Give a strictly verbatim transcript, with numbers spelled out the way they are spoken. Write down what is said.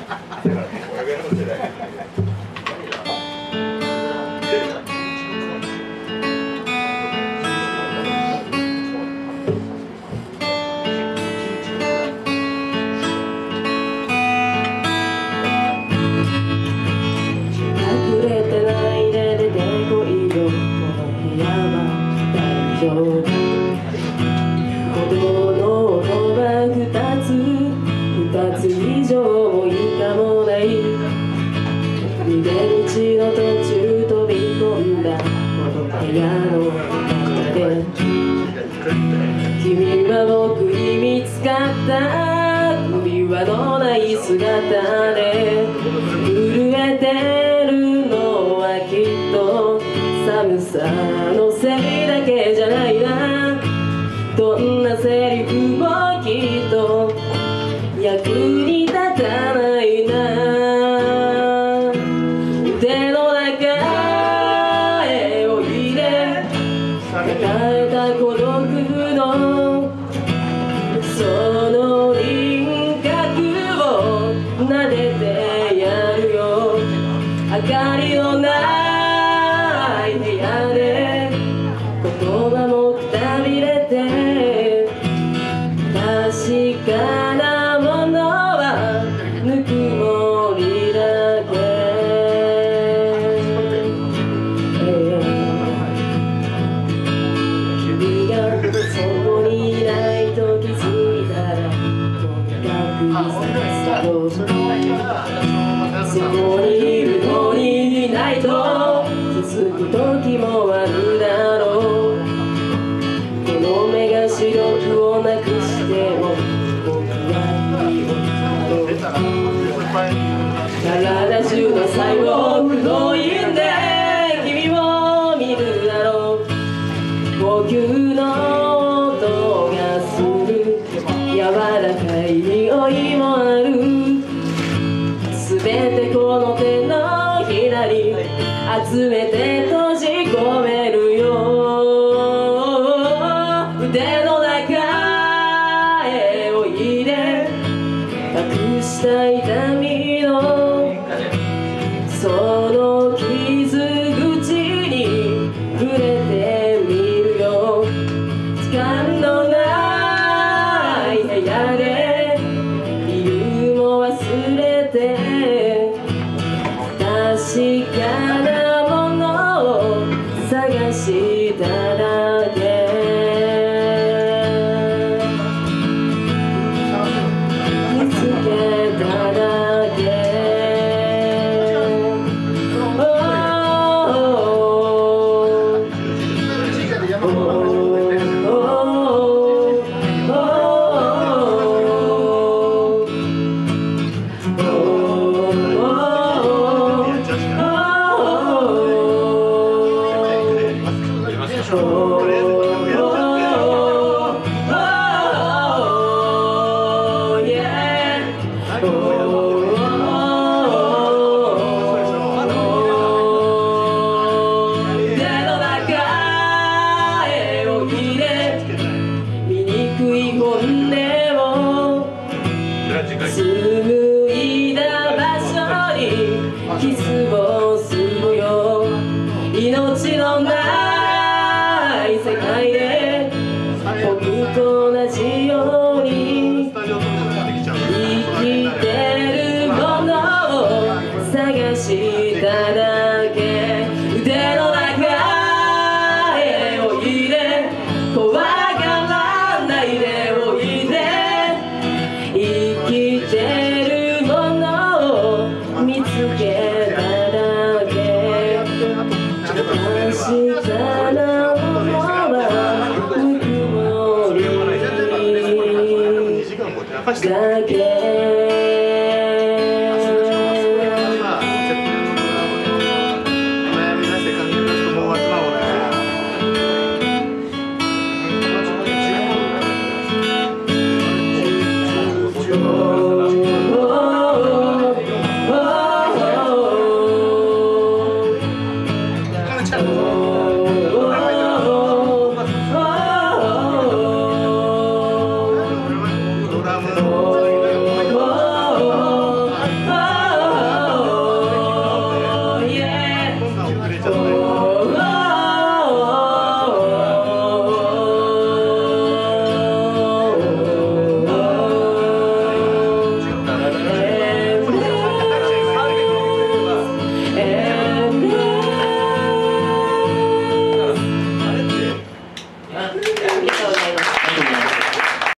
君は僕に見つかった首輪のない姿で震えてるのはきっと寒さのせいだけじゃないな。どんなセリフもきっと役に立たないな。腕の中へおいで抱えた孤独のその輪郭を撫でてやるよ。明かりのない部屋で言葉もくたびれて確かなものはぬくもりだけ、えー、君がそこにいないと気づいたらとにかく探すとそこにいるのにいないと気づく時もあるだろう。この目が視力をなくしても僕はいい男。体中の細胞黒いんで君も見るだろう。呼吸の音がする柔らかい匂いもある。すべてこの手のひらに集めて閉じ込めるよ。腕の中へおいで隠した痛みのその傷口に触れてみるよ。時間のない部屋で理由も忘れて確かなものを探しただけ。見つけただけ。紡いだ場所にキスをするよ。命のない世界で僕と同じように生きてるものを探し